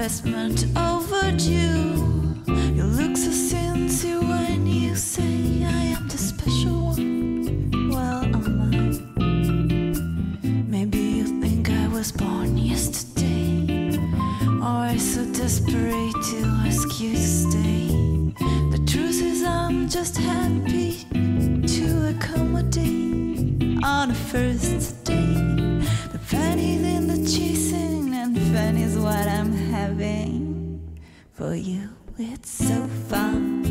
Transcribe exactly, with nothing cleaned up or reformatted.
investment overdue. You look so sincere when you say I am the special one. Well, am I? Maybe you think I was born yesterday, or so desperate to ask you to stay. The truth is I'm just happy to accommodate on a first date. The fun is in the chasing, and fun is what I'm having. For you it's so fun.